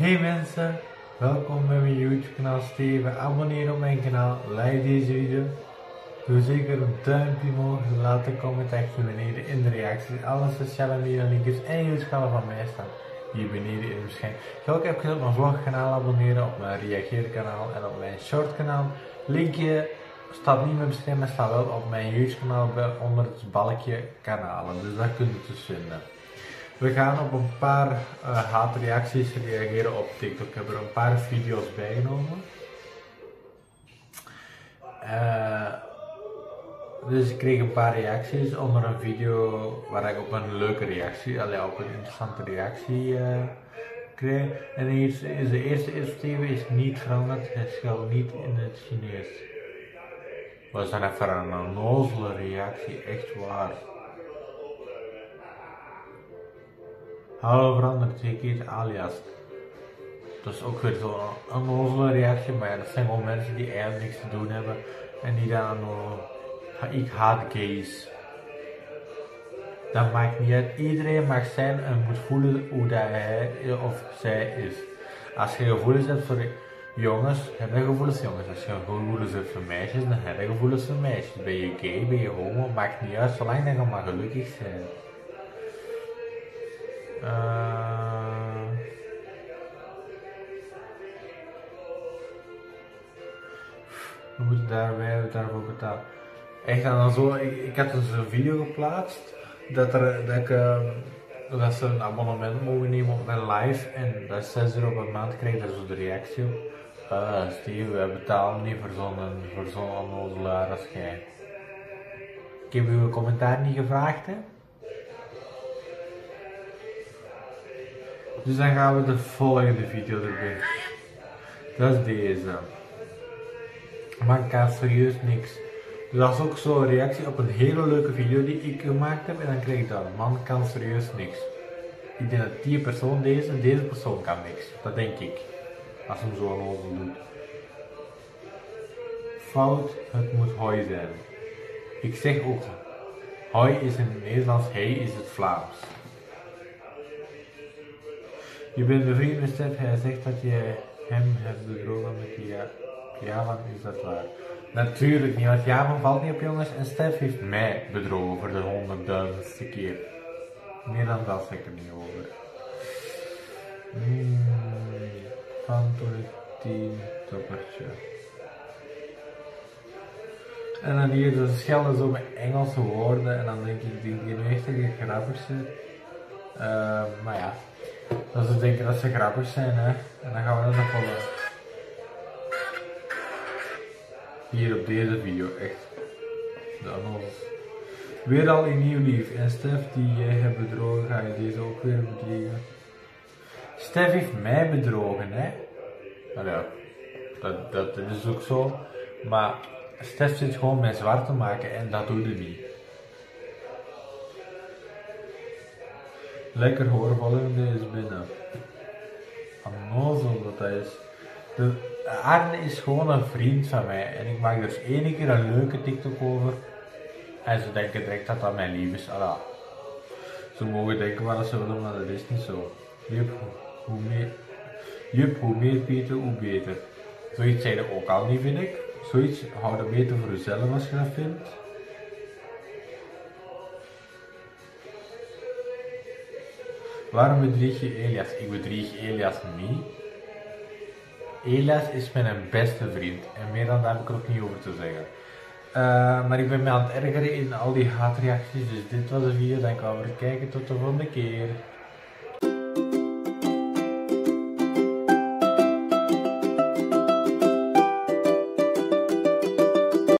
Hey mensen, welkom bij mijn YouTube kanaal Steven. Abonneer op mijn kanaal, like deze video. Doe zeker een duimpje omhoog, laat een comment achter beneden in de reacties. Alle sociale media linkjes en YouTube kanaal van mij staan hier beneden in de beschrijving. Ga ook even op mijn vlogkanaal abonneren, op mijn reageerkanaal en op mijn shortkanaal. Linkje staat niet meer beschreven, maar staat wel op mijn YouTube kanaal onder het balkje kanalen. Dus daar kunt u het dus vinden. We gaan op een paar haatreacties reageren op TikTok. Ik heb er een paar video's bijgenomen. Dus ik kreeg een paar reacties onder een video waar ik op een leuke reactie, op een interessante reactie kreeg. En hier is de eerste Steven is niet veranderd, hij schuilt niet in het Chinees. Was dan even een onnozele reactie, echt waar. Hallo veranderd, ik heet alias. Dat is ook weer zo'n onnozele reactie, maar ja, dat zijn gewoon mensen die eigenlijk niks te doen hebben en die dan ik haat gays. Dat maakt niet uit, iedereen mag zijn en moet voelen hoe dat hij of zij is. Als je gevoelens hebt voor jongens, heb je gevoelens jongens. Als je gevoelens hebt voor meisjes, dan heb je gevoelens voor meisjes. Ben je gay, ben je homo, maakt niet uit, zolang dat je maar gelukkig bent. We moeten daarvoor betalen. Echt dan zo, ik had dus een video geplaatst dat ze een abonnement mogen nemen op mijn live en dat is 6 euro per maand krijg je daar zo de reactie op. Steve, wij betalen niet voor zo'n onnozelaar als jij. Ik heb uw commentaar niet gevraagd, hè? Dus dan gaan we de volgende video erbij. Dat is deze. Man kan serieus niks. Dus dat is ook zo'n reactie op een hele leuke video die ik gemaakt heb en dan krijg ik dat. Man kan serieus niks. Ik denk dat die persoon deze persoon kan niks. Dat denk ik. Als hem zo onnozel doet. Fout, het moet hoi zijn. Ik zeg ook, hoi is in het Nederlands, hey is het Vlaams. Je bent bevriend met Stef, hij zegt dat je hem hebt bedrogen met die Javan, is dat waar? Natuurlijk niet, want Javan valt niet op jongens en Stef heeft mij bedrogen voor de 100.000ste keer. Meer dan dat zeg ik er niet over. Van toen ik 10 toppertje. En dan hier ze schelden zo met Engelse woorden en dan denk ik die nu echt dat ik grappig zit. Maar ja. Dat ze denken dat ze grappig zijn, hè. En dan gaan we dat nog volgen. Hier op deze video, echt. De annons. Weer al een nieuw lief. En Stef die jij hebt bedrogen, ga je deze ook weer bedriegen. Stef heeft mij bedrogen, hè. Nou ja, dat is ook zo. Maar Stef zit gewoon mij zwart te maken en dat doet hij niet. Lekker hoor, volgende is binnen. Onnozel dat is. Arne is gewoon een vriend van mij en ik maak dus één keer een leuke TikTok over. En ze denken direct dat dat mijn lief is. Alla. Ze mogen denken wat ze willen, maar dat is niet zo. Hoe meer Peter, hoe beter. Zoiets zei je ook al niet, vind ik. Zoiets hou er beter voor jezelf als je dat vindt. Waarom bedrieg je Elias? Ik bedrieg Elias niet. Elias is mijn beste vriend en meer dan daar heb ik er ook niet over te zeggen. Maar ik ben me aan het ergeren in al die haatreacties, dus dit was de video. Dank u wel voor het kijken, tot de volgende keer.